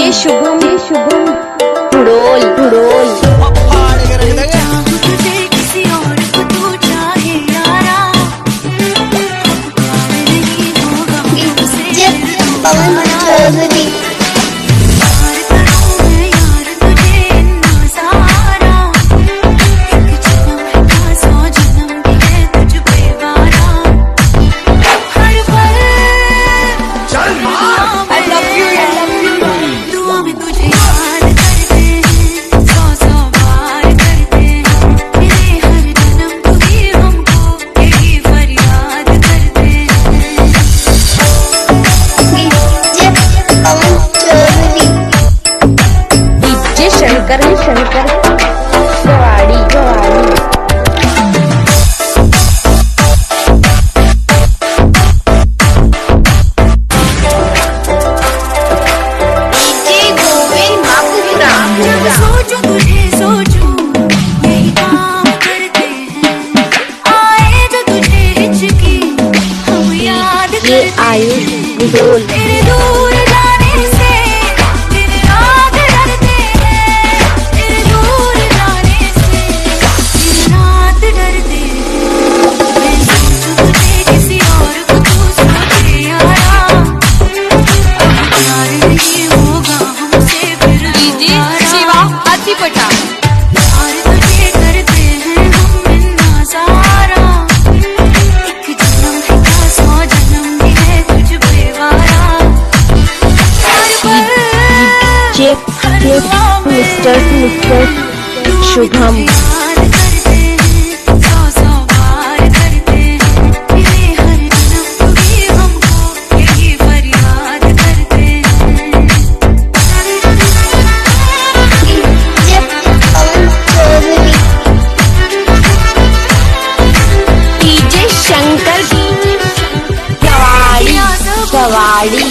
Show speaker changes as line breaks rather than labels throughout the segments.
शुभम हुड़ोल पवन चौधरी। शंकर गवाड़ी
सोचो तुझे सोचो यही काम करते हैं, आए तो तुझे हिचकी हम याद करते हैं।
आयुष ढोल
तेरे दूर जाने से दिन रात डरते हैं, तेरे दूर जाने से दिन रात डरते हैं। मैं सोचूं तुझे किसी और को तू सोचे यारा, अब प्यार नहीं होगा हमसे फिर दोबारा।
पटा
और तुझे करते हैं हम इतना सारा, एक जन्म है क्या 100 जन्म भी है तुझ पे वारा।
मिस्टर शुभम
याद करते हैं 100 बार करते हैं, मेरे हर जन्म भी हमको यही फरियाद करते हैं।
डीजे शंकर गवाड़ी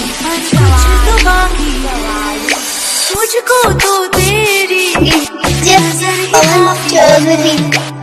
मुझको तो तेरी
पवन चौधरी।